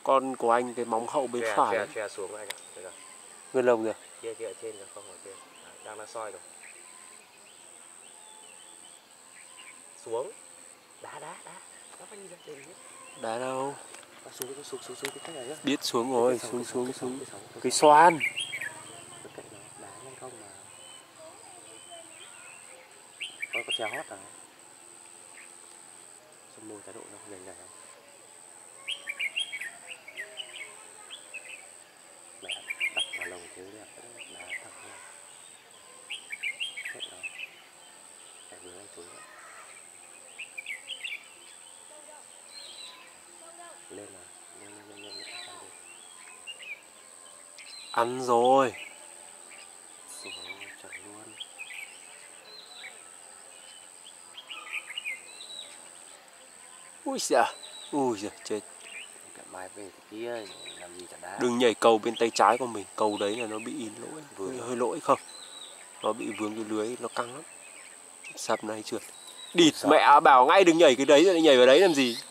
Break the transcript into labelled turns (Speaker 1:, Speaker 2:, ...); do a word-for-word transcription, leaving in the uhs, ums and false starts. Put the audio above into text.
Speaker 1: con của anh cái móng hậu bên
Speaker 2: chè,
Speaker 1: phải.
Speaker 2: chè, chè xuống anh ạ.
Speaker 1: Nguyên lông kìa.
Speaker 2: Kia kia ở trên kìa, không ở trên. À, đang là soi rồi. Xuống. Đá đá đá. Nó phải đi ra trên nhé.
Speaker 1: Đá đâu?
Speaker 2: À, xuống xuống xuống xuống xuống cái cách này nhá.
Speaker 1: Biết xuống rồi,
Speaker 2: cái
Speaker 1: xuống xuống
Speaker 2: cái
Speaker 1: xuống.
Speaker 2: cái sóng, cái
Speaker 1: Cái
Speaker 2: sóng.
Speaker 1: xoan.
Speaker 2: Cái cạnh đó, đá nhanh không mà. Có con treo hót à? Xong môi thái độ nó nhảy nhảy không? Mẹ đặt vào lồng thiếu đẹp, đá thẳng lên. Hết đó. Mẹ vừa anh xuống đó. Lên rồi, lên lên lên lên lên lên.
Speaker 1: Ăn rồi.
Speaker 2: Xuống chuẩn luôn.
Speaker 1: Ui giời, ui giời, chết.
Speaker 2: Cả bài về thì kia làm gì chả đá.
Speaker 1: Đừng nhảy cầu bên tay trái của mình, cầu đấy là nó bị in lỗi, hơi, hơi lỗi không? Nó bị vướng cái lưới, nó căng lắm. Sập này trượt. Địt mẹ bảo ngay đừng nhảy cái đấy rồi nhảy vào đấy làm gì?